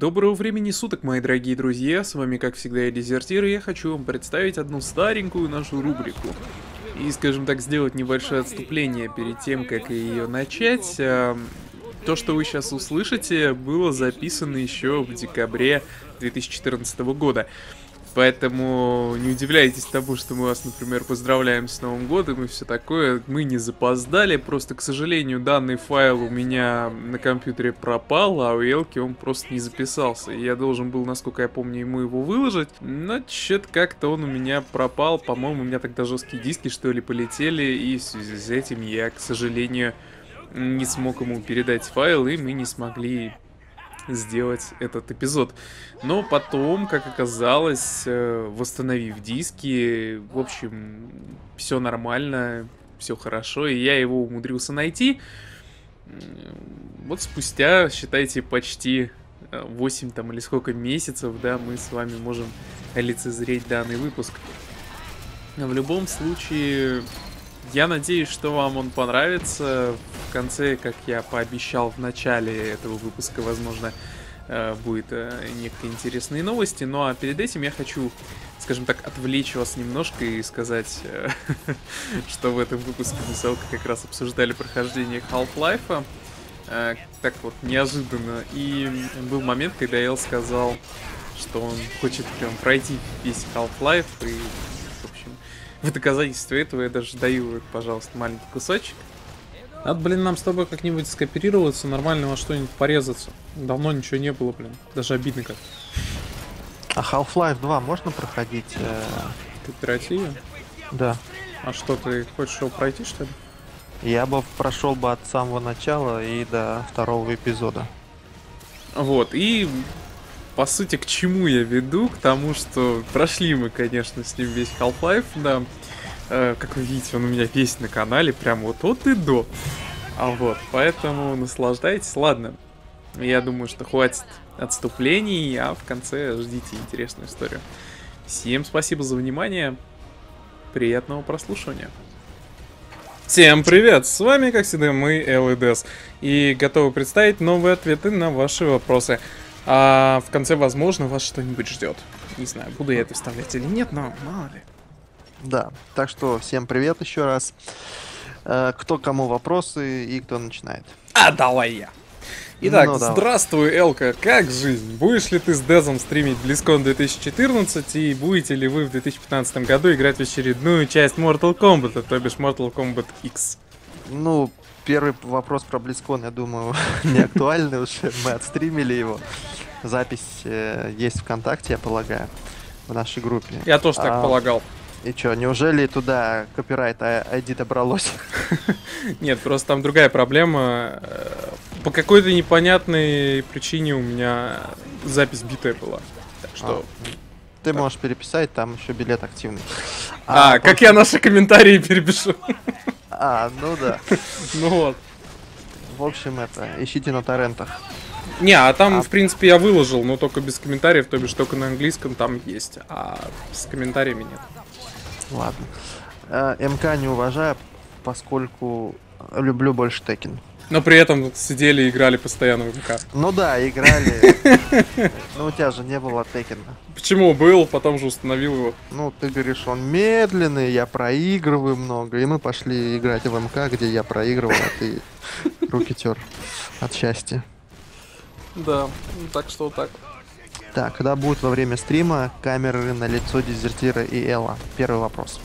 Доброго времени суток, мои дорогие друзья, с вами как всегда я Дезертир, и я хочу вам представить одну старенькую нашу рубрику. И, скажем так, сделать небольшое отступление перед тем, как ее начать. То, что вы сейчас услышите, было записано еще в декабре 2014 года. Поэтому не удивляйтесь тому, что мы вас, например, поздравляем с Новым годом и все такое. Мы не запоздали, просто, к сожалению, данный файл у меня на компьютере пропал, а у Элки он просто не записался. И я должен был, насколько я помню, ему его выложить, но что-то как-то он у меня пропал. По-моему, у меня тогда жесткие диски, что ли, полетели, и в связи с этим я, к сожалению, не смог ему передать файл, и мы не смогли сделать этот эпизод. Но потом, как оказалось, восстановив диски, в общем, все нормально, все хорошо, и я его умудрился найти. Вот спустя, считайте, почти 8 там или сколько месяцев, да, мы с вами можем лицезреть данный выпуск. В любом случае, я надеюсь, что вам он понравится. В конце, как я пообещал в начале этого выпуска, возможно, будет некие интересные новости. Ну а перед этим я хочу, скажем так, отвлечь вас немножко и сказать, что в этом выпуске мы с Элкой как раз обсуждали прохождение Half-Life. Так вот, неожиданно. И был момент, когда Эл сказал, что он хочет прям пройти весь Half-Life. И, в общем, в доказательство этого я даже даю, пожалуйста, маленький кусочек. Надо, блин, нам с тобой как-нибудь скооперироваться, нормально во что-нибудь порезаться. Давно ничего не было, блин. Даже обидно как. А Half-Life 2 можно проходить? Кооперативе? Да. А что, ты хочешь его пройти, что ли? Я бы прошел бы от самого начала и до второго эпизода. Вот, и по сути, к чему я веду? К тому, что прошли мы, конечно, с ним весь Half-Life, да. Как вы видите, он у меня весь на канале, прям вот от и до. Вот, поэтому наслаждайтесь. Ладно, я думаю, что хватит отступлений, а в конце ждите интересную историю. Всем спасибо за внимание, приятного прослушивания. Всем привет, с вами, как всегда, мы, Эл и Дез, и готовы представить новые ответы на ваши вопросы. А в конце, возможно, вас что-нибудь ждет. Не знаю, буду я это вставлять или нет, но мало ли. Да, так что всем привет еще раз. Кто кому вопросы и кто начинает? А давай я. Итак, Ну, давай. здравствуй, Элка, как жизнь? Будешь ли ты с Дезом стримить BlizzCon 2014 и будете ли вы в 2015 году играть в очередную часть Mortal Kombat, то бишь Mortal Kombat X? Ну, первый вопрос про BlizzCon, я думаю, не актуальный уже. Мы отстримили его. Запись есть ВКонтакте, я полагаю, в нашей группе. Я тоже так полагал. И чё, неужели туда копирайт ID добралось? Нет, просто там другая проблема. По какой-то непонятной причине у меня запись битая была. Так что... Ты можешь переписать, там еще билет активный. Как я наши комментарии перепишу. Ну да. Ну вот. В общем, ищите на торрентах. Не, а там, в принципе, я выложил, но только без комментариев, то бишь только на английском там есть, а с комментариями нет. Ладно. МК не уважаю, поскольку люблю больше Tekken. Но при этом сидели и играли постоянно в МК. Ну да, играли. Но у тебя же не было Tekken. Почему? Был, потом же установил его. Ну, ты говоришь, он медленный, я проигрываю много. И мы пошли играть в МК, где я проигрывал, а ты руки тер от счастья. Да, так что так. Так, когда будут во время стрима камеры на лицо Дезертира и Элла? Первый вопрос.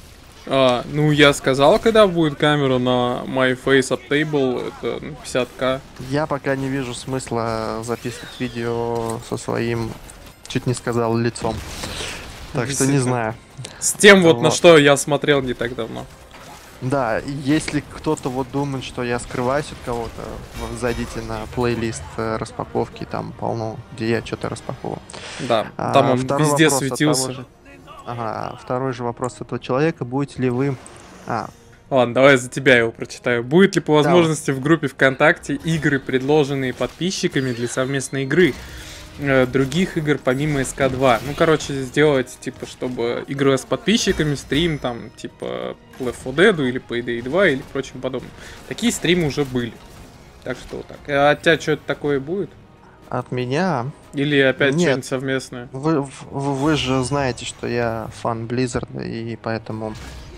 Ну, я сказал, когда будет камера на My Face Up Table, это 50к. Я пока не вижу смысла записывать видео со своим, чуть не сказал, лицом. Так что не знаю. С тем вот, на что я смотрел не так давно. Да, если кто-то вот думает, что я скрываюсь от кого-то, зайдите на плейлист распаковки, там полно, где я что-то распаковывал. Да, там он везде светился. Ага, второй же вопрос этого человека, будете ли вы... Ладно, давай за тебя его прочитаю. Будет ли по возможности в группе ВКонтакте игры, предложенные подписчиками для совместной игры? Других игр помимо СК2. Ну, короче, сделать, типа, чтобы игры с подписчиками, стрим, там, типа, Left 4 Dead или Payday 2 или прочим подобным. Такие стримы уже были. Так что вот так. А у тебя что-то такое будет? От меня... Или опять Нет. что-нибудь совместное? Вы же знаете, что я фан Blizzard, и поэтому...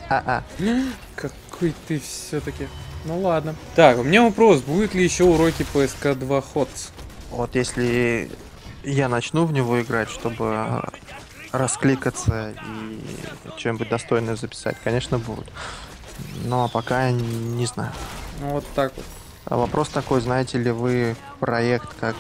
Какой ты все-таки. Ну ладно. Так, у меня вопрос. Будут ли еще уроки по СК2 HOTS? Вот если я начну в него играть, чтобы раскликаться и что-нибудь достойное записать, конечно, будут. Но пока не знаю. Ну вот так вот. А вопрос такой, знаете ли вы проект как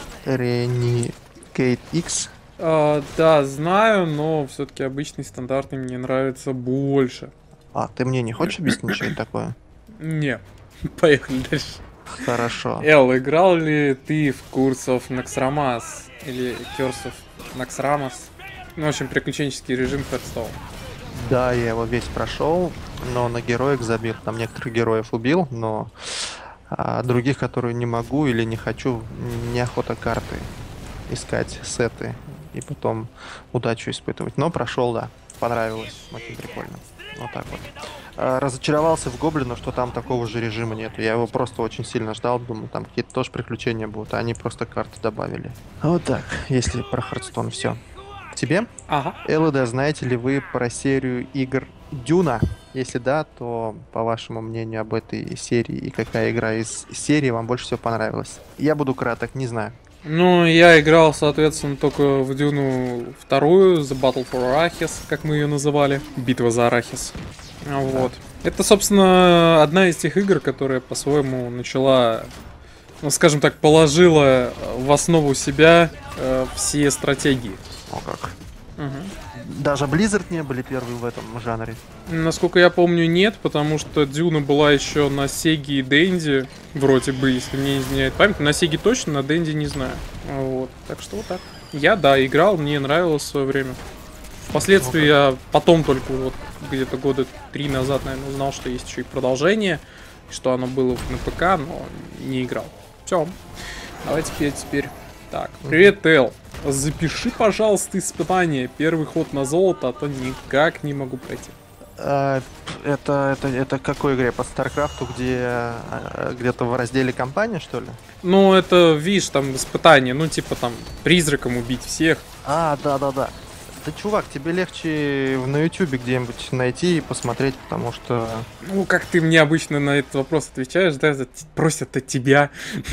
Renegade X? Да, знаю, но все-таки обычный стандартный мне нравится больше. А, ты мне не хочешь объяснить, что это такое? Не. Поехали дальше. Хорошо. Эл, играл ли ты в Curse of Naxxramas? Или Curse of Naxxramas? Ну, в общем, приключенческий режим Hearthstone. Да, я его весь прошел, но на героев забил. Там некоторых героев убил, но других, которые не могу или не хочу, неохота карты искать, сеты и потом удачу испытывать. Но прошел, да, понравилось, очень прикольно. Вот так вот. Разочаровался в Гоблину, что там такого же режима нету. Я его просто очень сильно ждал, думаю, там какие-то тоже приключения будут, а они просто карты добавили. Вот так, если про Hearthstone все. Тебе? Ага. ЛД, знаете ли вы про серию игр Дюна? Если да, то по вашему мнению об этой серии и какая игра из серии вам больше всего понравилась? Я буду краток, не знаю. Ну, я играл, соответственно, только в Дюну вторую, The Battle for Arrakis, как мы ее называли. Битва за Арахис. Вот. Это, собственно, одна из тех игр, которая по-своему начала, ну, скажем так, положила в основу себя все стратегии. О как. Угу. Даже Blizzard не были первые в этом жанре. Насколько я помню, нет, потому что Дюна была еще на Сеге и Денди, вроде бы, если мне не изменяет память. На Сеге точно, на Денди не знаю. Вот, так что вот так. Я, да, играл, мне нравилось в свое время. Впоследствии я потом только вот где-то года 3 назад, наверное, узнал, что есть еще и продолжение, что оно было на ПК, но не играл. Все. Давайте теперь. Так, привет, Эл. Запиши, пожалуйста, испытание. Первый ход на золото, а то никак не могу пройти. Это какой игре? По Старкрафту, где где-то в разделе компания, что ли? Ну, это, видишь, там испытание, ну, типа там призраком убить всех. Да. Да, чувак, тебе легче на ютубе где-нибудь найти и посмотреть, потому что... Ну, как ты мне обычно на этот вопрос отвечаешь, да, просят от тебя.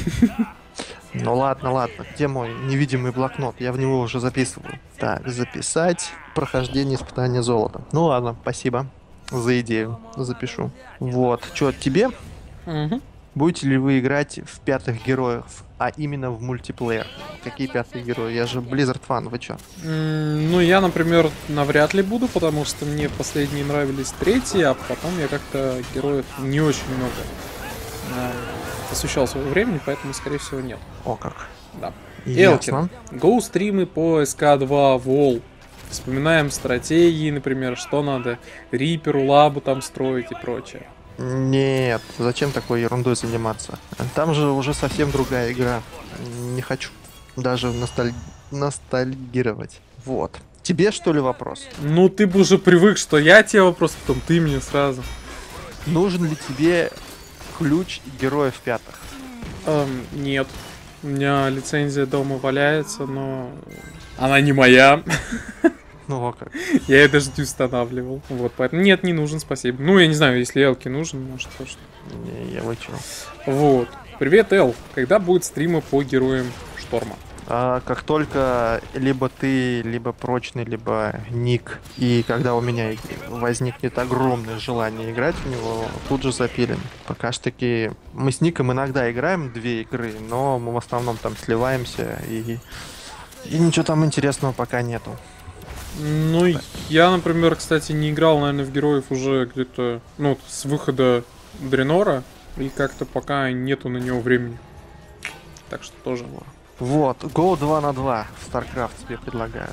Ну ладно, где мой невидимый блокнот? Я в него уже записывал. Так, записать прохождение испытания золота. Ну ладно, спасибо за идею, запишу. Вот, что, тебе? Угу. Будете ли вы играть в пятых героев, а именно в мультиплеер? Какие пятые герои? Я же Blizzard фан, вы чё? Ну, я, например, навряд ли буду, потому что мне последние нравились третьи, а потом я как-то героев не очень много посвящал своего времени, поэтому, скорее всего, нет. О как. Да. Ясно. Элкин, гоу стримы по СК2 Вол. Вспоминаем стратегии, например, что надо Риперу, Лабу там строить и прочее. Нет, зачем такой ерундой заниматься? Там же уже совсем другая игра. Не хочу даже ностальгировать. Вот. Тебе что ли вопрос? Ну, ты бы уже привык, что я тебе вопрос, потом ты мне сразу. Нужен ли тебе ключ героев пятых? Нет. У меня лицензия дома валяется, но она не моя. Ну, как? Я ее даже не устанавливал. Вот, поэтому нет, не нужен, спасибо. Ну, я не знаю, если Элки нужен, может, тоже. Не, я вычел. Вот. Привет, Эл. Когда будет стримы по героям Шторма? Как только либо ты, либо прочный, либо ник, и когда у меня возникнет огромное желание играть в него, тут же запилим. Пока что таки мы с ником иногда играем 2 игры, но мы в основном там сливаемся, и ничего там интересного пока нету. Ну, я, например, кстати, не играл, наверное, в героев уже где-то, ну, с выхода Дренора, и как-то пока нету на него времени. Так что тоже. Вот, Go 2 на 2 в StarCraft тебе предлагают.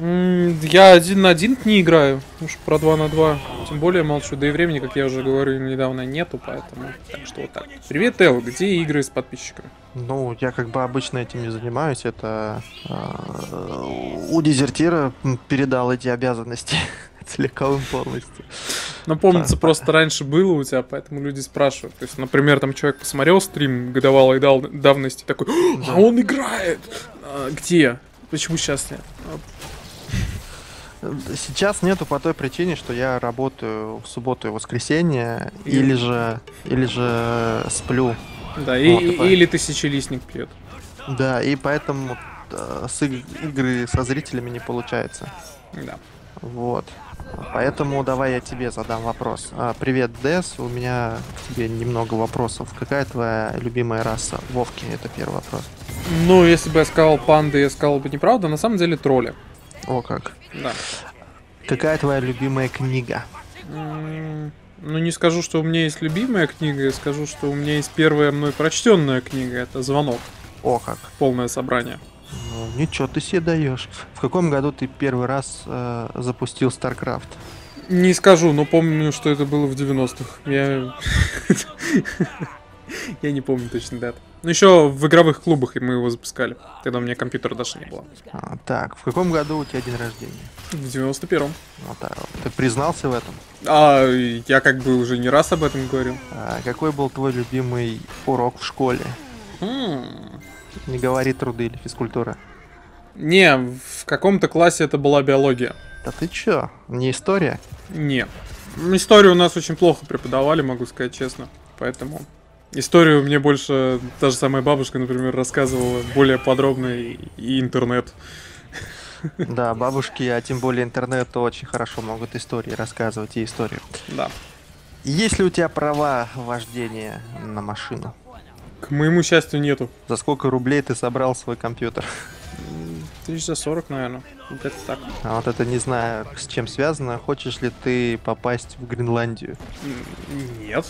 Я 1 на 1 не играю, уж про 2 на 2. Тем более молчу, да и времени, как я уже говорю, недавно нету, поэтому так что вот так. Привет, Эл, где игры с подписчиками? Ну, я как бы обычно этим не занимаюсь, это у дезертира передал эти обязанности целиком полностью. Ну, помнится, просто раньше было у тебя, поэтому люди спрашивают. То есть, например, там человек посмотрел стрим годовалой давности, такой, а он играет! Где? Почему сейчас нет? Сейчас нету по той причине, что я работаю в субботу и воскресенье, или же сплю. Да, Вот, или тысячелистник пьет. Да, и поэтому игры со зрителями не получается. Да. Вот. Поэтому давай я тебе задам вопрос. Привет, Дэс, у меня к тебе немного вопросов. Какая твоя любимая раса в Вовке? Это первый вопрос. Ну, если бы я сказал панды, я сказал бы неправда, на самом деле тролли. О, как. Да. Какая твоя любимая книга? Ну, не скажу, что у меня есть любимая книга, я скажу, что у меня есть первая мной прочтенная книга, это «Звонок». О, как. Полное собрание. Ну, ничего ты себе даешь. В каком году ты первый раз запустил StarCraft? Не скажу, но помню, что это было в 90-х. Я не помню точно дату. Ну, еще в игровых клубах мы его запускали. Тогда у меня компьютера даже не было. Так, в каком году у тебя день рождения? В 91-м. Вот так. Ты признался в этом? Я как бы уже не раз об этом говорил. Какой был твой любимый урок в школе? Не говори труды или физкультура. Не, в каком-то классе это была биология. Да ты чё? Не история? Не. Историю у нас очень плохо преподавали, могу сказать честно. Поэтому историю мне больше та же самая бабушка, например, рассказывала более подробно и интернет. Да, бабушки, а тем более интернет, очень хорошо могут истории рассказывать и историю. Да. Есть ли у тебя права вождения на машину? К моему счастью, нету. За сколько рублей ты собрал свой компьютер? 1040, наверное. Где-то так. А вот это не знаю, с чем связано. Хочешь ли ты попасть в Гренландию? Нет.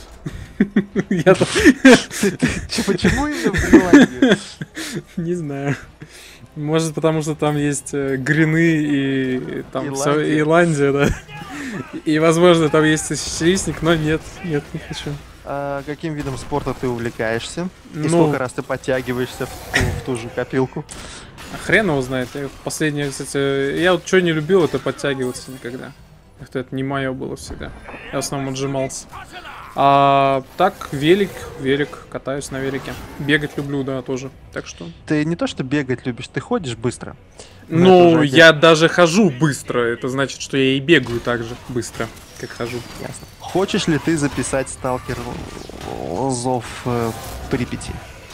Почему именно в Гренландию? Не знаю. Может, потому что там есть грины и там Ирландия, да. И, возможно, там есть тысячелистник, но нет, не хочу. Каким видом спорта ты увлекаешься? И сколько раз ты подтягиваешься в ту же копилку? Хрен его знает. Последнее, кстати, я вот что не любил, это подтягиваться никогда. Это не мое было всегда. Я в основном отжимался. А так, велик, катаюсь на велике. Бегать люблю, да, тоже. Так что. Ты не то что бегать любишь, ты ходишь быстро. Ну, я даже хожу быстро. Это значит, что я и бегаю так же быстро, как хожу. Ясно. Хочешь ли ты записать Сталкер Зов Припяти?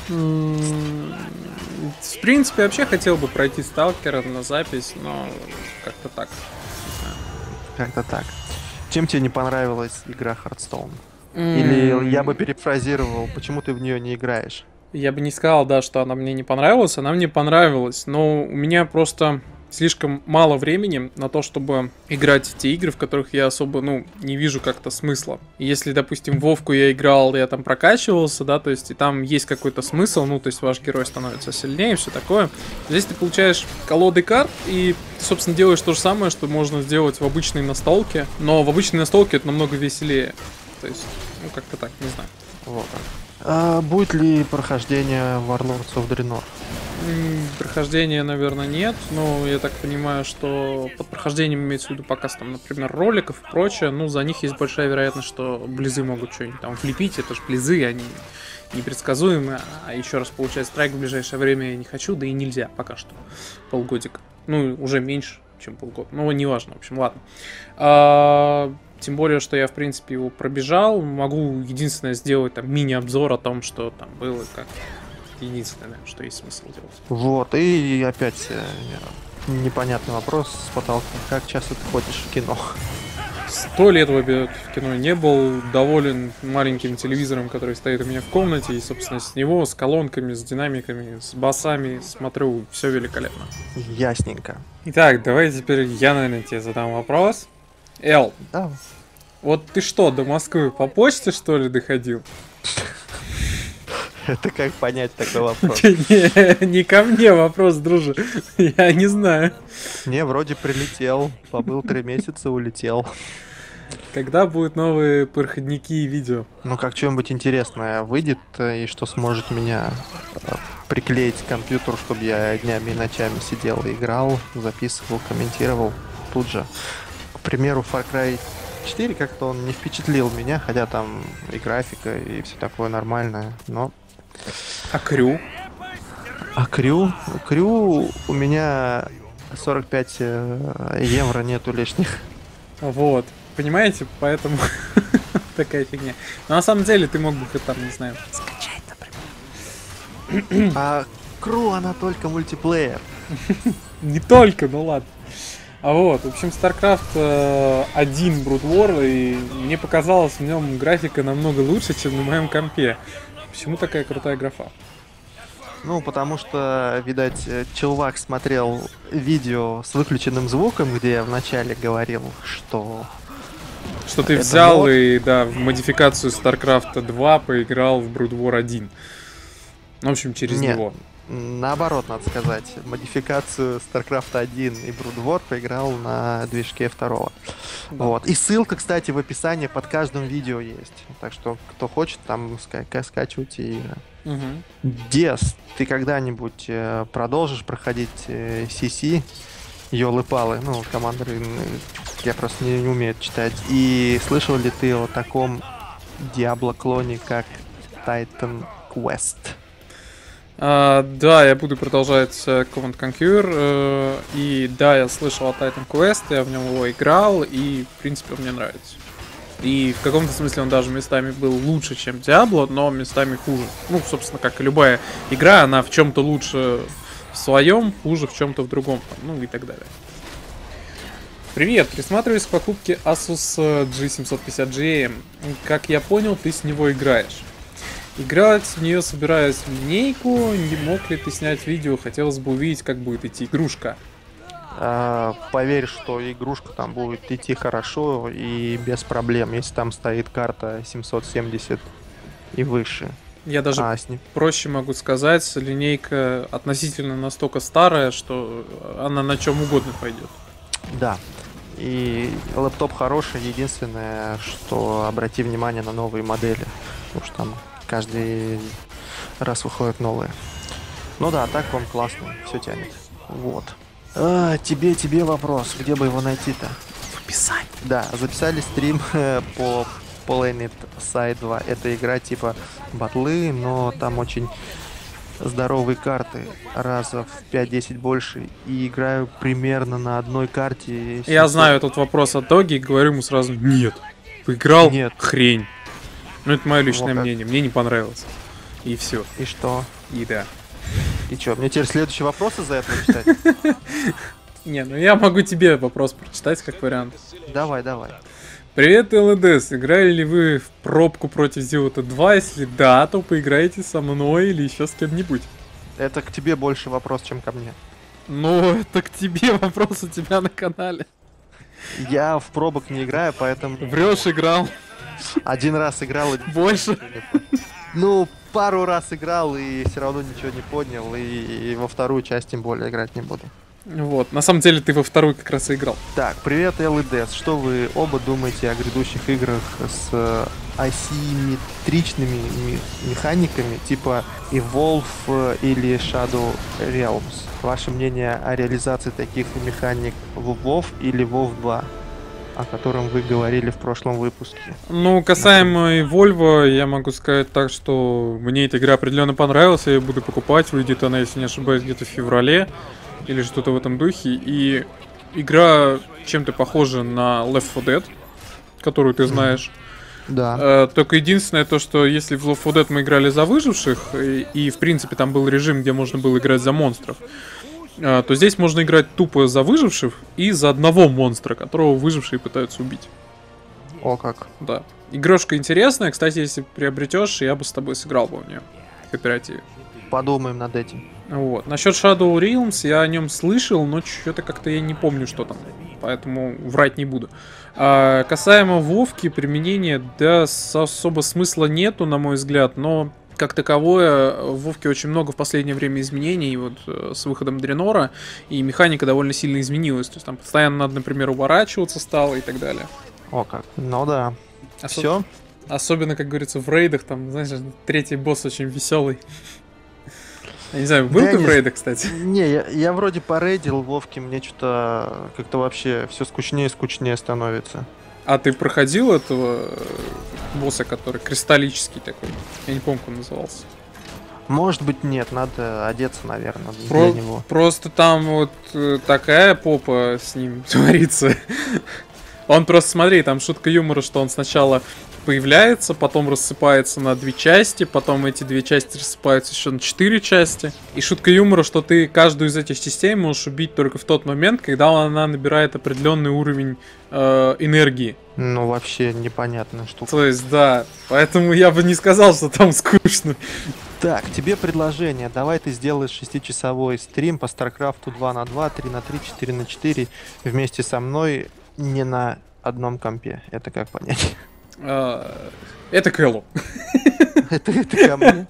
В принципе, вообще хотел бы пройти Сталкера на запись, но как-то так. Как-то так. Чем тебе не понравилась игра Hearthstone? Или я бы перефразировал, почему ты в нее не играешь? Я бы не сказал, да, что она мне не понравилась. Она мне понравилась, но у меня просто слишком мало времени на то, чтобы играть в те игры, в которых я особо, не вижу как-то смысла. И если, допустим, в Вовку я играл, я там прокачивался, да, то есть и там есть какой-то смысл, то есть ваш герой становится сильнее, все такое. Здесь ты получаешь колоды карт и, собственно, делаешь то же самое, что можно сделать в обычной настолке, но в обычной настолке это намного веселее. То есть, как-то так, не знаю. Вот. Будет ли прохождение Warlords of Draenor? Прохождения, наверное, нет. Но я так понимаю, что под прохождением имеется в виду показ, там, например, роликов и прочее. За них есть большая вероятность, что близы могут что-нибудь там влепить. Это же близы, они непредсказуемы. А еще раз получать страйк в ближайшее время я не хочу, да и нельзя пока что. Полгодика. Уже меньше, чем полгода. Неважно, в общем, ладно. Тем более, что я, в принципе, его пробежал. Могу единственное сделать там мини-обзор о том, что там было, как единственное, что есть смысл делать. Вот, и опять непонятный вопрос с потолка. Как часто ты ходишь в кино? 100 лет в кино не был. Доволен маленьким телевизором, который стоит у меня в комнате. И, собственно, с него, с колонками, с динамиками, с басами смотрю. Все великолепно. Ясненько. Итак, давай теперь я, наверное, тебе задам вопрос. Эл, да. Вот ты что, до Москвы по почте, что ли, доходил? Это как понять такой вопрос? Не ко мне вопрос, друже. Я не знаю. Не, вроде прилетел. Побыл 3 месяца, улетел. Когда будут новые проходники и видео? Как что-нибудь интересное выйдет, и что сможет меня приклеить к компьютеру, чтобы я днями и ночами сидел и играл, записывал, комментировал тут же. К примеру, Far Cry 4 как-то он не впечатлил меня, хотя там и графика, и все такое нормальное, но... А Крю? А крю? Крю у меня 45 евро нету лишних. Вот. Понимаете? Поэтому такая фигня. Но на самом деле ты мог бы их там, не знаю, скачать, например. А крю, она только мультиплеер. Не только, ну ладно. А вот, в общем, StarCraft 1 Brood War, и мне показалось в нем графика намного лучше, чем на моем компе. Почему такая крутая графа? Ну, потому что, видать, чувак смотрел видео с выключенным звуком, где я вначале говорил, что... Что ты это взял мод. и, да, в модификацию StarCraft 2 поиграл в Brood War 1. В общем, через Нет. него. Наоборот, надо сказать, модификацию StarCraft 1 и Brood War поиграл на движке второго. Да. Вот. И ссылка, кстати, в описании под каждым видео есть. Так что, кто хочет, там скачивайте игры. Мгм. Дес, ты когда-нибудь продолжишь проходить CC, ёлы-палы, ну, командиры, я просто не умею читать. И слышал ли ты о таком Диабло-клоне, как Titan Quest? Да, я буду продолжать Command Conquer. И да, я слышал о Titan Quest, я в него его играл, и в принципе он мне нравится. И в каком-то смысле он даже местами был лучше, чем Diablo, но местами хуже. Ну, собственно, как и любая игра, она в чем-то лучше в своем, хуже в чем-то в другом, ну и так далее. Привет, присматриваюсь к покупке Asus G750GM. Как я понял, ты с него играешь. Играть в нее собираюсь в линейку. Не мог ли ты снять видео? Хотелось бы увидеть, как будет идти игрушка. Поверь, что игрушка там будет идти хорошо и без проблем, если там стоит карта 770 и выше. Я даже С ним... проще могу сказать, линейка относительно настолько старая, что она на чем угодно пойдет. Да. И лэптоп хороший, единственное, что обрати внимание на новые модели, потому что там каждый раз выходят новые. Ну да, так он классный, все тянет. Вот. Тебе вопрос, где бы его найти-то? В описании. Да, записали стрим по Planet Side 2. Это игра типа батлы, но там очень здоровые карты, раза в 5-10 больше, и играю примерно на одной карте. 700. Я знаю этот вопрос от Доги и говорю ему сразу: нет, поиграл, Нет. хрень. Ну это мое личное Вот как. мнение, мне не понравилось. И все. И что? И да. И чё, мне теперь следующий вопрос из-за этого читать? Не, ну я могу тебе вопрос прочитать как вариант. Давай. Привет, ЛДС. Играли ли вы в пробку против Зиота 2? Если да, то поиграйте со мной или еще с кем-нибудь. Это к тебе больше вопрос, чем ко мне. Ну, это к тебе вопрос у тебя на канале. Я в пробок не играю, поэтому Врешь, играл. один раз играл и... Больше. Ну, пару раз играл и все равно ничего не поднял, и во вторую часть тем более играть не буду. Вот, на самом деле ты во вторую как раз и играл. Так, привет, ЛДС. Что вы оба думаете о грядущих играх с асимметричными механиками, типа Evolve или Shadow Realms? Ваше мнение о реализации таких механик в WoW или WoW 2, о котором вы говорили в прошлом выпуске? Ну, касаемо Evolve, я могу сказать так, что мне эта игра определенно понравилась, я ее буду покупать, выйдет она, если не ошибаюсь, где-то в феврале, или что-то в этом духе, и игра чем-то похожа на Left 4 Dead, которую ты знаешь. Да. Только единственное то, что если в Left 4 Dead мы играли за выживших, и в принципе там был режим, где можно было играть за монстров, то здесь можно играть тупо за выживших и за одного монстра, которого выжившие пытаются убить. О как. Да. Игрушка интересная, кстати, если приобретешь, я бы с тобой сыграл бы в нее в кооперативе. Подумаем над этим. Вот. Насчет Shadow Realms я о нем слышал, но что-то как-то я не помню, что там. Поэтому врать не буду. А касаемо Вовки, применения, да, особо смысла нету, на мой взгляд, но как таковое в Вовке очень много в последнее время изменений, вот с выходом Дренора, и механика довольно сильно изменилась. То есть там постоянно надо, например, уворачиваться стало и так далее. О как. Ну да. Все? Особенно, как говорится, в рейдах, там, знаешь, третий босс очень веселый. Я не знаю, был Да ты я в не рейдах, кстати? Не, я вроде порейдил Вовки, мне что-то как-то вообще все скучнее и скучнее становится. А ты проходил этого босса, который кристаллический такой? Я не помню, как он назывался. Может быть, нет, надо одеться, наверное, для него. Просто там вот такая попа с ним творится. Он просто, смотри, там шутка юмора, что он сначала появляется, потом рассыпается на 2 части, потом эти 2 части рассыпаются еще на 4 части. И шутка юмора, что ты каждую из этих частей можешь убить только в тот момент, когда она набирает определенный уровень энергии. Ну, вообще непонятная штука. То есть, да, поэтому я бы не сказал, что там скучно. Так, тебе предложение. Давай ты сделаешь 6-часовой стрим по StarCraft 2 на 2, 3 на 3, 4 на 4 вместе со мной не на одном компе. Это как понять? Это Кэллу. Это ко мне?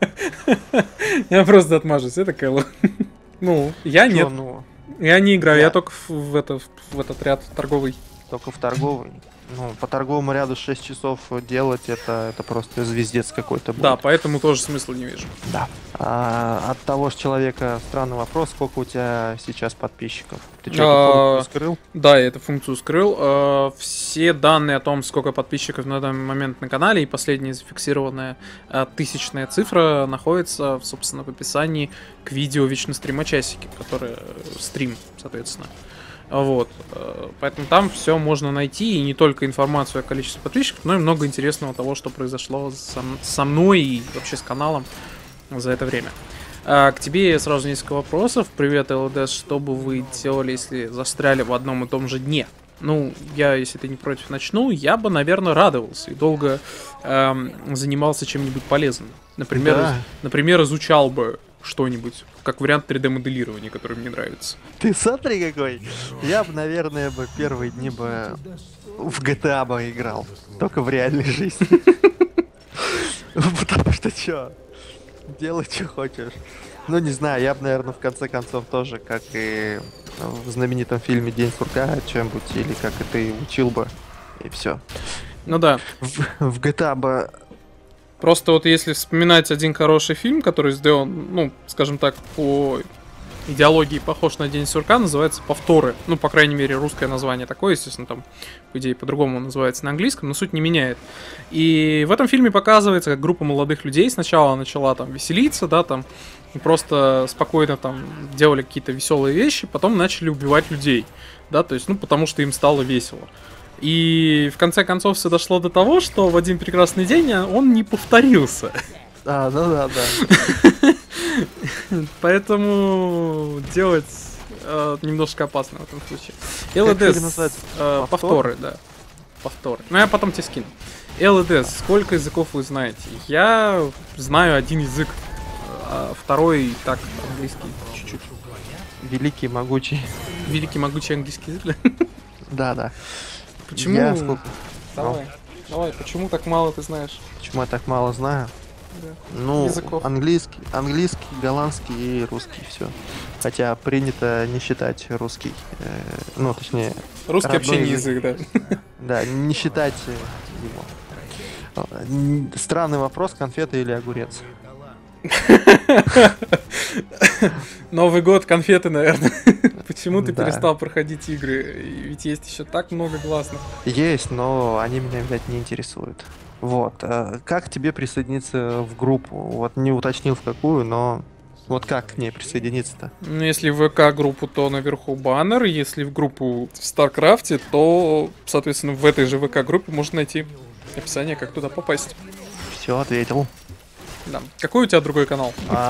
Я просто отмажусь, это Кэллу. Ну, я нет. Я не играю, я только в этот ряд торговый. Только в торговый? Ну, по торговому ряду 6 часов делать, это просто звездец какой-то будет. Да, поэтому тоже смысла не вижу. Да. От того же человека странный вопрос, сколько у тебя сейчас подписчиков? Ты что, эту функцию скрыл? Да, я эту функцию скрыл. Все данные о том, сколько подписчиков на данный момент на канале, и последняя зафиксированная тысячная цифра находится, собственно, в описании к видео Вечно стрима часики, который стрим, соответственно. Вот, поэтому там все можно найти, и не только информацию о количестве подписчиков, но и много интересного того, что произошло со мной и вообще с каналом за это время. К тебе сразу несколько вопросов. Привет, ЛДС, что бы вы делали, если застряли в одном и том же дне? Ну, я, если ты не против, начну, я бы, наверное, радовался и долго занимался чем-нибудь полезным. Например, изучал бы что-нибудь, как вариант 3D-моделирования, который мне нравится. Ты смотри какой! Я бы, наверное, первые дни бы в GTA бы играл. Только в реальной жизни. Потому что чё? Делай, что хочешь. Ну, не знаю, я бы, наверное, в конце концов тоже, как и в знаменитом фильме «День сурка», что-нибудь, или как и ты, учил бы, и все. Ну да. В GTA бы... Просто вот если вспоминать один хороший фильм, который сделан, ну, скажем так, по идеологии похож на «День сурка», называется «Повторы». Ну, по крайней мере, русское название такое, естественно, там, по идее, по-другому называется на английском, но суть не меняет. И в этом фильме показывается, как группа молодых людей сначала начала там веселиться, да, там, просто спокойно там делали какие-то веселые вещи, потом начали убивать людей, да, то есть, ну, потому что им стало весело. И в конце концов все дошло до того, что в один прекрасный день он не повторился. Ну да. Поэтому делать немножко опасно в этом случае. ЛДС, повторы, да. Повторы. Ну я потом тебе скину. ЛДС, сколько языков вы знаете? Я знаю один язык, а второй так, английский чуть-чуть. Великий, могучий. Великий, могучий английский язык? Да. Почему? Давай, почему так мало ты знаешь? Почему я так мало знаю? Да. Ну, Языков. английский, голландский и русский, все. Хотя принято не считать русский, ну, точнее... Русский вообще не язык, да. Да, не считать его. Странный вопрос, конфеты или огурец? Новый год, конфеты, наверное. Почему ты перестал проходить игры? Ведь есть еще так много классных. Есть, но они меня, видать, не интересуют. Вот. Как тебе присоединиться в группу? Вот не уточнил в какую, но вот как к ней присоединиться-то? Ну, если в ВК-группу, то наверху баннер. Если в группу в Старкрафте, то, соответственно, в этой же ВК-группе можно найти описание, как туда попасть. Все, ответил. Да. Какой у тебя другой канал?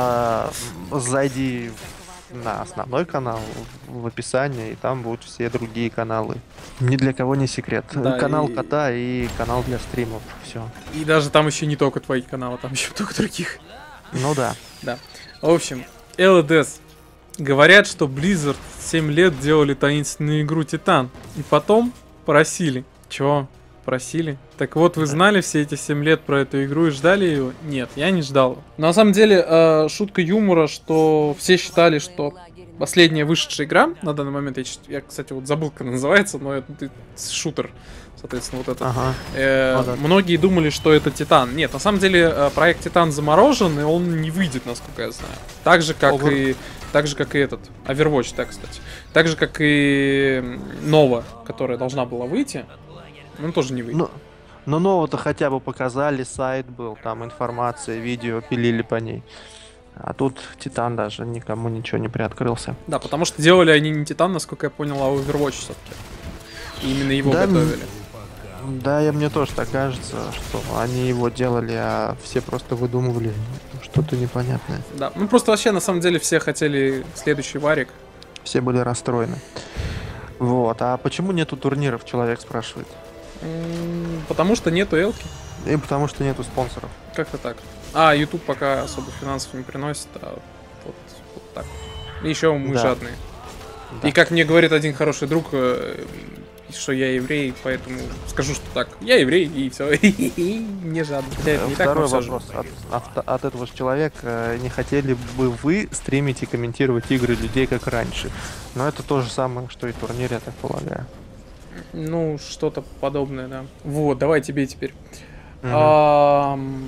Зайди на основной канал в описании, и там будут все другие каналы. Ни для кого не секрет. Да, канал кота и канал для стримов. Все. И даже там еще не только твои каналы, там еще много других. Ну да. Да. В общем, LDS. Говорят, что Blizzard 7 лет делали таинственную игру Титан. И потом просили. Чего? Просили? Так вот, вы знали все эти 7 лет про эту игру и ждали ее? Нет, я не ждал. На самом деле, шутка юмора, что все считали, что последняя вышедшая игра, на данный момент, я кстати, вот забыл, как она называется, но это шутер, соответственно, вот это. Ага. Многие думали, что это Титан. Нет, на самом деле, проект Титан заморожен, и он не выйдет, насколько я знаю. Так же, как и этот, Overwatch, да, кстати. Так же, как и Nova, которая должна была выйти. Он тоже не выйдет. Но нового-то хотя бы показали, сайт был, там информация, видео пилили по ней. А тут Титан даже никому ничего не приоткрылся. Да, потому что делали они не Титан, насколько я понял, а Overwatch все-таки. И именно его Да, готовили. Да, мне тоже так кажется, что они его делали, а все просто выдумывали что-то непонятное. Да, ну просто вообще на самом деле все хотели следующий варик. Все были расстроены. Вот, а почему нету турниров, человек спрашивает. Потому что нету элки. И потому что нету спонсоров. Как-то так. А, YouTube пока особо финансов не приносит, а вот так. И еще мы Да. жадные. Да. И как мне говорит один хороший друг, что я еврей, поэтому скажу, что так. Я еврей, и все. Не жадный. Хотя это не так, Второй но всё же. вопрос от этого же человека. Не хотели бы вы стримить и комментировать игры людей как раньше? Но это то же самое, что и турнир, я так полагаю. Ну, что-то подобное, да. Вот, давай тебе теперь. Мгм.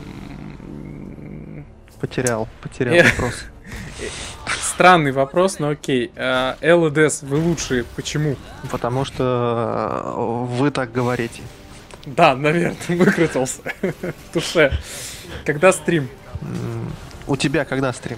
Потерял вопрос. Странный вопрос, но окей. ЛДС, вы лучшие. Почему? Потому что вы так говорите. Да, наверное, выкрутился. В душе. Когда стрим? У тебя когда стрим?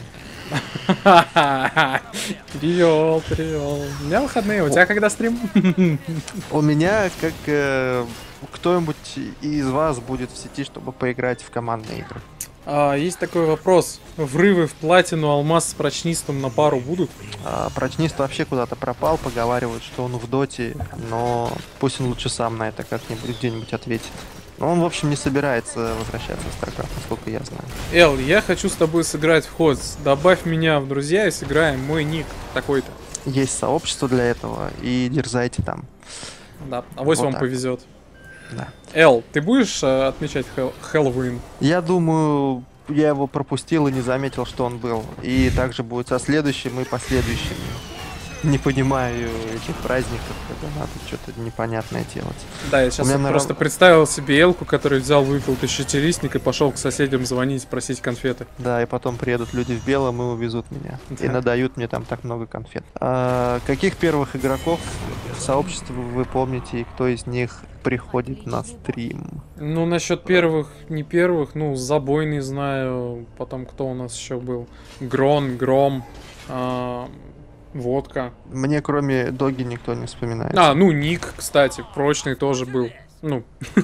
Перевел. У меня выходные, у тебя когда стрим? У меня, как кто-нибудь из вас будет в сети, чтобы поиграть в командные игры. Есть такой вопрос. Врывы в платину алмаз с прочнистом на пару будут? Прочнист вообще куда-то пропал, поговаривают, что он в доте, но пусть он лучше сам на это как-нибудь где-нибудь ответит. Но он, в общем, не собирается возвращаться в StarCraft, насколько я знаю. Эл, я хочу с тобой сыграть в Ходс. Добавь меня в друзья и сыграем. Мой ник такой-то. Есть сообщество для этого, и дерзайте там. Да, авось Вот вам так. повезет. Да. Эл, ты будешь отмечать Хэллоуин? Я думаю, я его пропустил и не заметил, что он был. И также будет со следующим и последующим. Не понимаю этих праздников, когда надо что-то непонятное делать. Да, я сейчас У меня просто представил себе Элку, который взял, выпил тысячелистник и пошел к соседям звонить, просить конфеты. Да, и потом приедут люди в белом и увезут меня. И Да. надают мне там так много конфет. Каких первых игроков в сообществе вы помните, и кто из них приходит на стрим? Ну, насчет первых, не первых, ну, Забойный знаю, потом кто у нас еще был? Гром, Водка. Мне кроме Доги никто не вспоминает. Ну, Ник, кстати, прочный тоже был. Ну,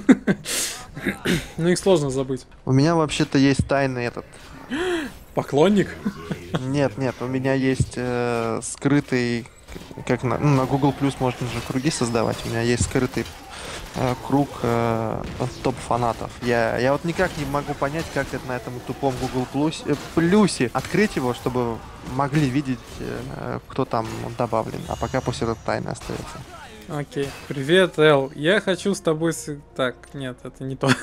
ну их сложно забыть. У меня вообще-то есть тайный этот. Поклонник? Нет, у меня есть скрытый, как на Google Plus можно же круги создавать. У меня есть скрытый круг топ-фанатов. Я вот никак не могу понять, как это на этом тупом Google Плюсе открыть его, чтобы могли видеть, кто там добавлен. А пока пусть этот тайна остается. Окей. Привет, Эл. Я хочу с тобой... Так, нет, это не то.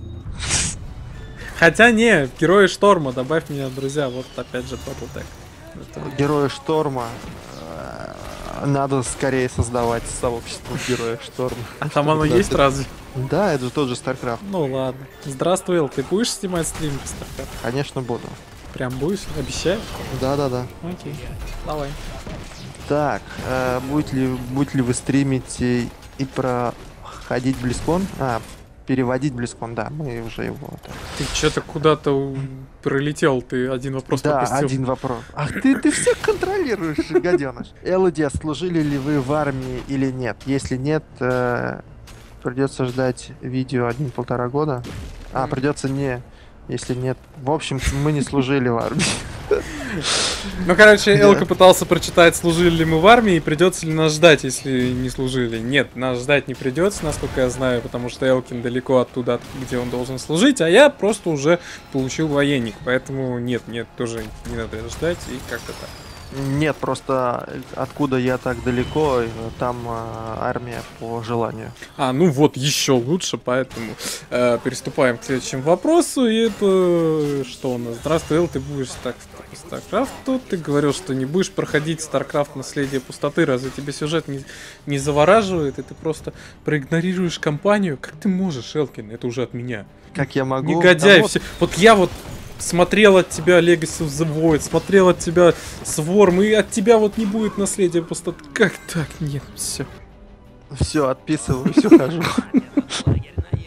Хотя не, Герои Шторма, добавь меня в друзья. Вот опять же Battletech. Герои Шторма. Надо скорее создавать сообщество Героев Шторма. А там оно есть разве? Да, это же тот же StarCraft. Ну ладно. Здравствуй, Эл. Ты будешь снимать стрим по StarCraft? Конечно, буду. Прям будешь? Обещаю? Да. Окей. Давай. Так, будет ли вы стримить и проходить Близкон? Переводить Близкон, да, мы уже его... Ты что-то куда-то пролетел, ты один вопрос Да, пропустил. один вопрос. Ах, ты всех контролируешь, гаденыш. ЛДС, служили ли вы в армии или нет? Если нет, придется ждать видео 1-1,5 года. Придется не... Если нет... В общем, мы не служили в армии. Ну, короче, Элка пытался прочитать, служили ли мы в армии, и придется ли нас ждать, если не служили. Нет, нас ждать не придется, насколько я знаю, потому что Элкин далеко оттуда, где он должен служить, а я просто уже получил военник, поэтому нет, тоже не надо ждать, и как-то так. Нет, просто откуда я так далеко, там армия по желанию. Ну вот, еще лучше, поэтому переступаем к следующему вопросу, и это что у нас? Здравствуй, Эл, ты будешь StarCraft, ты говорил, что не будешь проходить StarCraft Наследие Пустоты, разве тебе сюжет не завораживает, и ты просто проигнорируешь кампанию? Как ты можешь, Элкин? Это уже от меня. Как я могу? Негодяй, все. Вот я вот смотрел от тебя Legacy of the Void, смотрел от тебя Swarm, и от тебя вот не будет Наследия Пустоты. Как так? Нет, все. Все, отписываюсь, ухожу.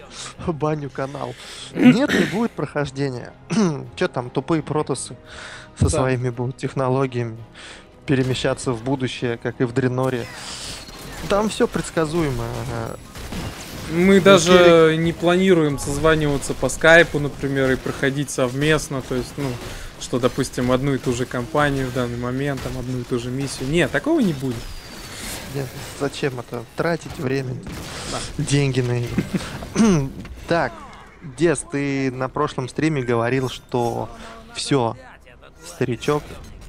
баню канал. Нет, не будет прохождения. Че там, тупые протосы со Да. своими будут технологиями перемещаться в будущее, как и в Дреноре. Там все предсказуемо. Мы даже не планируем созваниваться по скайпу, например, и проходить совместно, то есть, ну, что, допустим, одну и ту же компанию в данный момент, там, одну и ту же миссию. Нет, такого не будет. Нет, зачем это? Тратить время, Да. деньги на игру. Так, Дес, ты на прошлом стриме говорил, что все, старичок,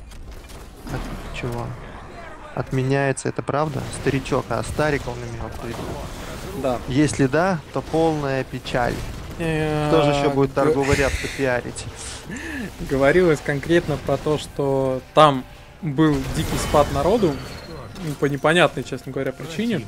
чего? Отменяется, это правда? Старичок, а старик он имел в виду. Да. Если да, то полная печаль. Кто же еще будет торговый ряд попиарить? Говорилось конкретно про то, что там был дикий спад народу, по непонятной, честно говоря, причине.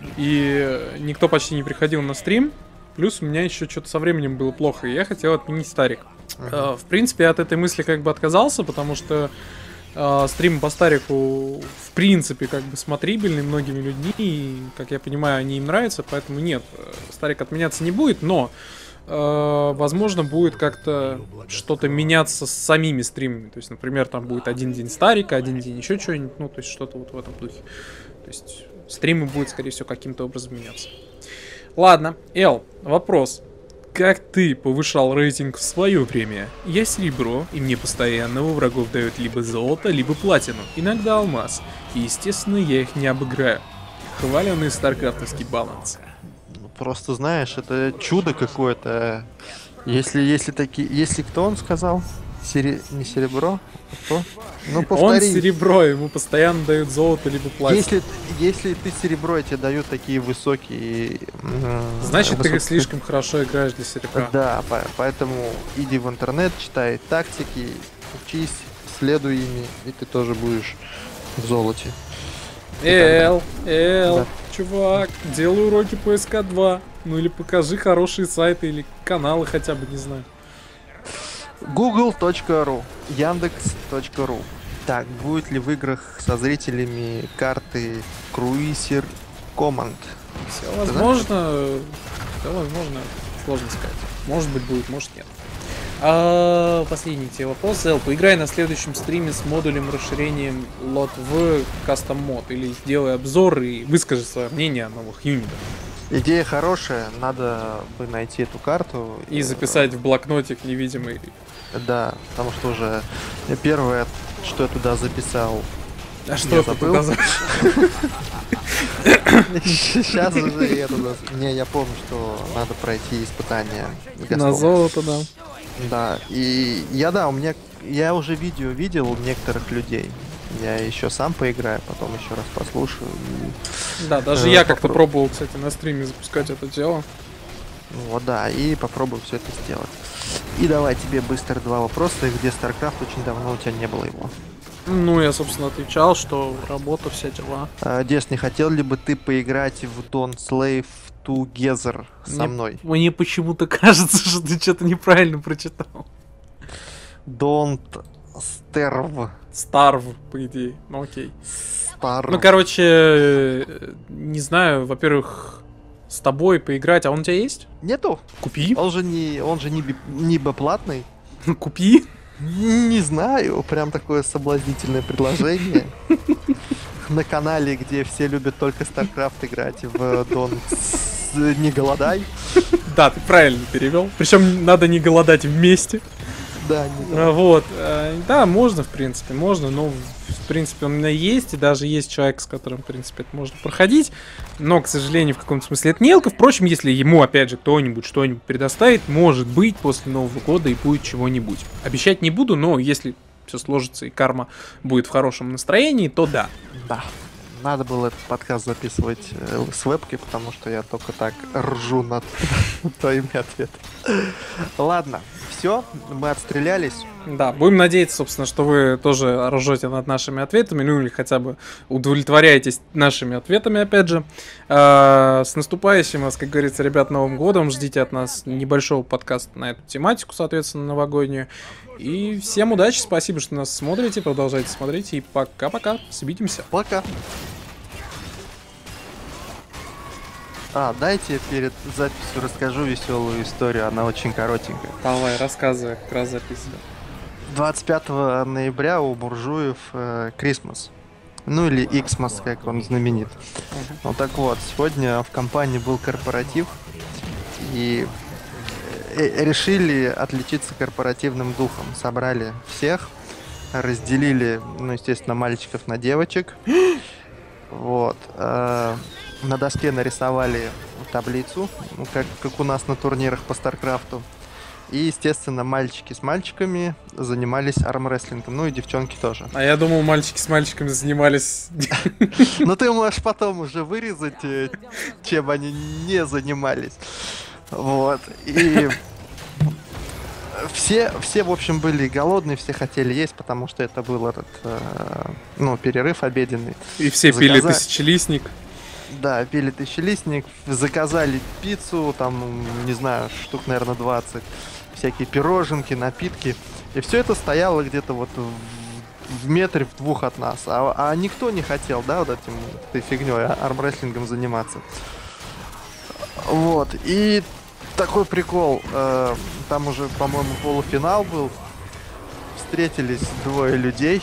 И никто почти не приходил на стрим. Плюс у меня еще что-то со временем было плохо, и я хотел отменить старик. В принципе, я от этой мысли как бы отказался, потому что стримы по старику в принципе как бы смотрибельны многими людьми, и, как я понимаю, они им нравятся, поэтому нет, старик отменяться не будет, но возможно будет как-то что-то меняться с самими стримами, то есть, например, там будет один день старика, один день еще что-нибудь, ну, то есть что-то вот в этом духе, то есть стримы будут, скорее всего, каким-то образом меняться. Ладно, Эл, вопрос. Как ты повышал рейтинг в свое время? Я серебро, и мне постоянно у врагов дают либо золото, либо платину, иногда алмаз. И, естественно, я их не обыграю. Хваленый старкрафтовский баланс. Ну, просто знаешь, это чудо какое-то. Если кто он сказал? Не серебро? Кто? Ну, Он повтори. серебро, ему постоянно дают золото, либо платину. Если ты серебро, и тебе дают такие высокие... Значит, ты высокие- слишком хорошо играешь для серебра. Да, поэтому иди в интернет, читай тактики, учись, следуй ими, и ты тоже будешь в золоте. Эл, Да. чувак, делай уроки по СК2. Ну или покажи хорошие сайты или каналы хотя бы, не знаю. Google.ru, Яндекс.ру. Так, будет ли в играх со зрителями карты Cruiser Command? Все возможно, сложно сказать. Может быть будет, может нет. Последний тебе вопрос, Эл, поиграй на следующем стриме с модулем расширением лот в кастом мод, или сделай обзор и выскажи свое мнение о новых юнитах. Идея хорошая, надо бы найти эту карту. И записать в блокнотик невидимый. Да, потому что уже первое, что я туда записал. А что ты забыл. туда Сейчас уже я туда... Не, я помню, что надо пройти испытание. на золото, да. Да, и я уже видео видел некоторых людей. Я еще сам поиграю, потом еще раз послушаю. Да, даже я как-то пробовал, кстати, на стриме запускать это дело. Вот, да, и попробую все это сделать. И давай тебе быстро два вопроса, где StarCraft очень давно у тебя не было его. Ну, я, собственно, отвечал, что работа, все дела. Дес, не хотел ли бы ты поиграть в Don't Slave Together со мной? Мне почему-то кажется, что ты что-то неправильно прочитал. Don't Starve. Старв, по идее. Ну, окей. Starve. Ну, короче, не знаю, во-первых, с тобой поиграть, а он у тебя есть? Нету. Купи. Он же не бесплатный. Купи. Не знаю, прям такое соблазнительное предложение. На канале, где все любят только StarCraft играть в Don't не голодай. Да, ты правильно перевел. Причем надо не голодать вместе. Да, не голодай. Вот. Да, можно, в принципе, можно, но в принципе он у меня есть, и даже есть человек, с которым, в принципе, это можно проходить. Но, к сожалению, в каком-то смысле это мелко. Впрочем, если ему, опять же, кто-нибудь что-нибудь предоставит, может быть, после Нового года и будет чего-нибудь. Обещать не буду, но если все сложится и карма будет в хорошем настроении, то да. Да. Надо было этот подкаст записывать с вебки, потому что я только так ржу над твоими ответами. Ладно, все, мы отстрелялись. Да, будем надеяться, собственно, что вы тоже ржете над нашими ответами, ну или хотя бы удовлетворяетесь нашими ответами, опять же. С наступающим вас, как говорится, ребят, Новым годом. Ждите от нас небольшого подкаста на эту тематику, соответственно, новогоднюю. И всем удачи, спасибо, что нас смотрите, продолжайте смотреть, и пока-пока, свидимся. Пока. дайте перед записью расскажу веселую историю, она очень коротенькая. Давай, рассказывай, как раз записывай. 25 ноября у буржуев Крисмас. Ну или Иксмас, как он знаменит. Ну так вот, сегодня в компании был корпоратив, и решили отличиться корпоративным духом. Собрали всех, разделили, ну, естественно, мальчиков на девочек. Вот. На доске нарисовали таблицу, ну, как у нас на турнирах по Старкрафту. И, естественно, мальчики с мальчиками занимались армрестлингом. Ну и девчонки тоже. А я думал, мальчики с мальчиками занимались... Но ты можешь потом уже вырезать, чем они не занимались. Вот. И все, в общем, были голодные, все хотели есть, потому что это был этот, перерыв обеденный. И все пили тысячелистник. Да, пили тысячелистник, заказали пиццу, там, не знаю, штук, наверное, 20, всякие пироженки, напитки. И все это стояло где-то вот в метре, в двух от нас. А никто не хотел, да, вот этой фигней, армрестлингом заниматься. Вот, и такой прикол, там уже, по-моему, полуфинал был. Встретились двое людей.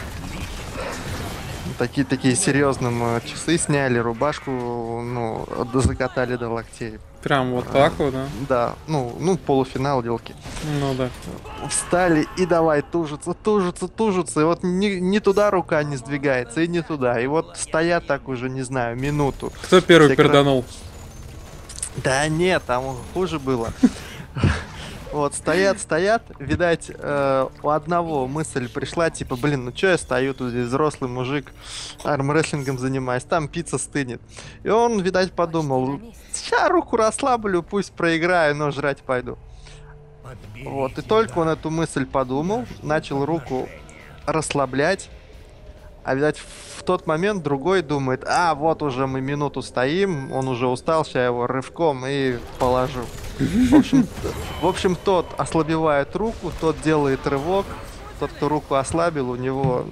Такие серьезные часы сняли, рубашку, ну, закатали до локтей. Прям вот так вот, да? Да, ну, полуфинал делки. Ну да. Встали и давай тужиться, и вот ни туда рука не сдвигается, и не туда. И вот стоят так уже, не знаю, минуту. Кто первый Все перданул? Да нет, там хуже было. Вот, стоят, видать, у одного мысль пришла, типа, блин, ну чё я стою тут, здесь взрослый мужик, армрестлингом занимаюсь, там пицца стынет. И он, видать, подумал, сейчас руку расслаблю, пусть проиграю, но жрать пойду. Вот, и только он эту мысль подумал, начал руку расслаблять, а, видать, в тот момент другой думает, вот уже мы минуту стоим, он уже устал, сейчас я его рывком и положу. В общем, тот ослабевает руку, тот делает рывок, тот, кто руку ослабил, у него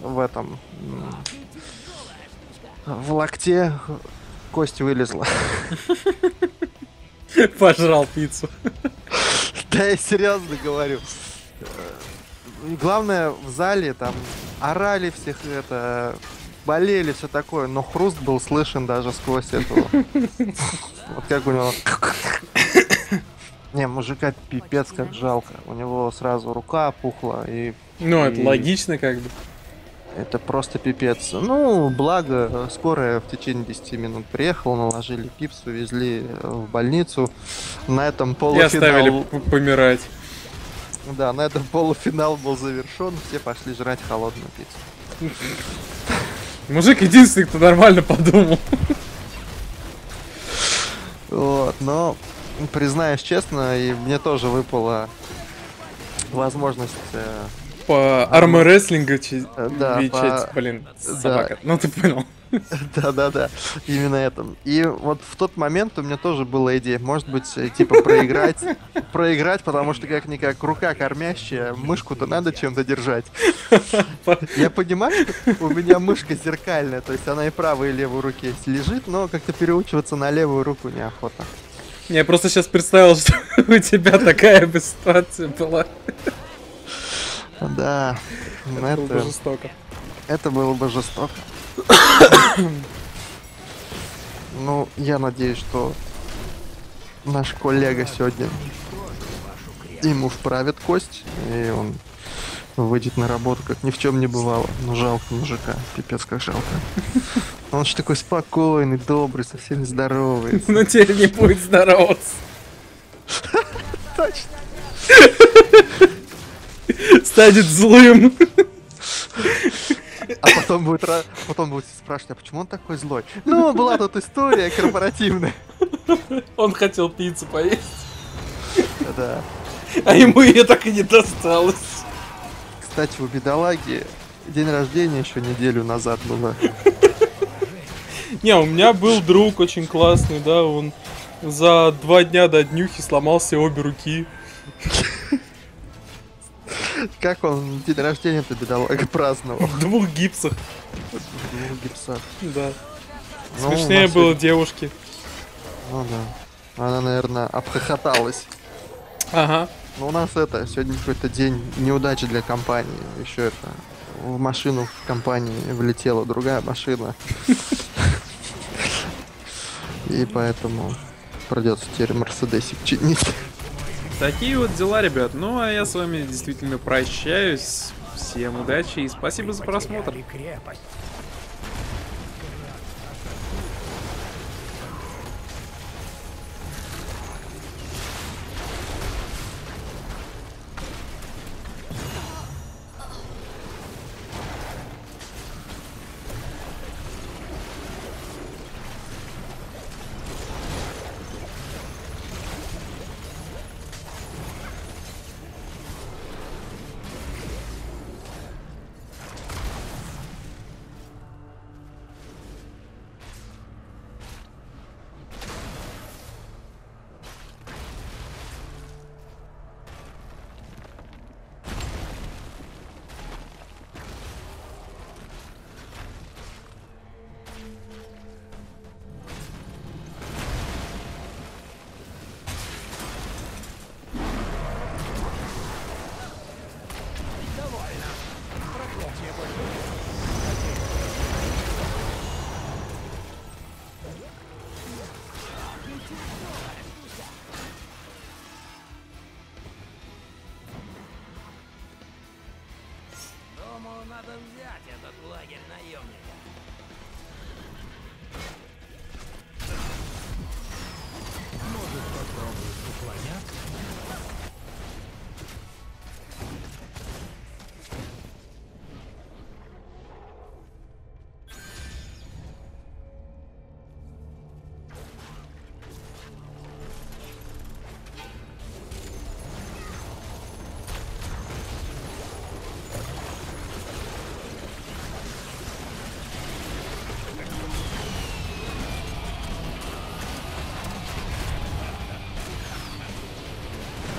в локте кость вылезла. Пожрал пиццу. Да, я серьезно говорю. Главное, в зале там орали всех, болели, все такое, но хруст был слышен даже сквозь эту. Вот как у него. Не, мужика пипец как жалко. У него сразу рука опухла и... Ну, это логично как бы. Это просто пипец. Ну, благо, скорая в течение 10 минут приехала, наложили гипс, увезли в больницу. На этом И полуфинал... оставили помирать. Да, на этом полуфинал был завершен, все пошли жрать холодную пиццу. Мужик единственный, кто нормально подумал. Вот, но, признаюсь честно, и мне тоже выпала возможность... По армрестлингу да, блин, собака. Ну ты понял. Да, именно это. И вот в тот момент у меня тоже была идея, может быть, типа проиграть, потому что как-никак рука кормящая, мышку-то надо чем-то держать. Я понимаю, что у меня мышка зеркальная, то есть она и правой, и левой руке лежит, но как-то переучиваться на левую руку неохота. Я просто сейчас представил, что у тебя такая бы ситуация была. Да, это было бы жестоко. Это было бы жестоко. Ну, я надеюсь, что наш коллега сегодня ему вправят кость, и он выйдет на работу, как ни в чем не бывало. Ну, жалко мужика, пипец как жалко. Он же такой спокойный, добрый, совсем здоровый. Но теперь не будет здороваться. Точно. Станет злым. А потом будет спрашивать, а почему он такой злой? Ну, была тут история корпоративная. Он хотел пиццу поесть. Да. А ему ее так и не досталось. Кстати, у бедолаги день рождения еще неделю назад было. Не, у меня был друг очень классный, да, он за 2 дня до днюхи сломал себе обе руки. Как он день рождения-то бедолага праздновал? В 2 гипсах. В 2 гипсах. Да. Ну, смешнее было девушки. Ну да. Она, наверное, обхохоталась. Ага. Но у нас это, сегодня какой-то день неудачи для компании. Еще это, в машину в компании влетела другая машина. И поэтому придется теперь Мерседесик чинить. Такие вот дела, ребят. Ну, а я с вами действительно прощаюсь. Всем удачи и спасибо за просмотр. Думаю, надо взять этот лагерь наемника. Может, попробуешь уклоняться?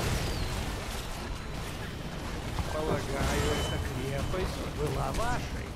Полагаю, эта крепость была вашей.